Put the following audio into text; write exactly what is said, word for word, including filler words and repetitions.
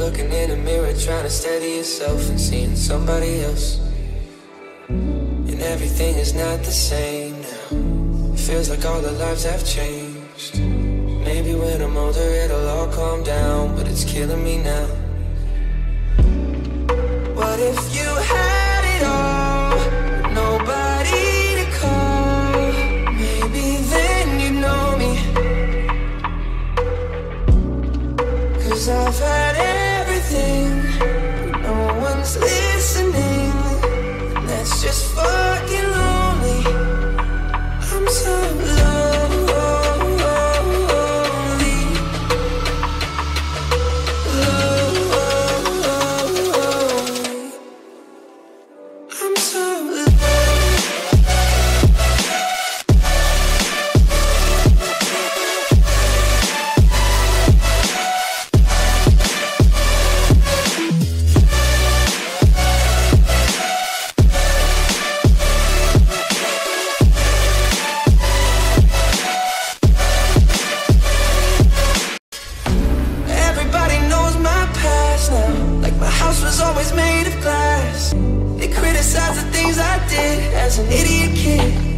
looking in the mirror, trying to steady yourself and seeing somebody else. And everything is not the same now. Feels like all our lives have changed. Maybe when I'm older it'll all calm down, but it's killing me now. What if you had it all, but nobody to call? Maybe then you'd know me. Cause I've had everything, but no one's listening. And that's just fucking lonely. I'm so lonely. I'm so was always made of glass. They criticize the things I did as an idiot kid.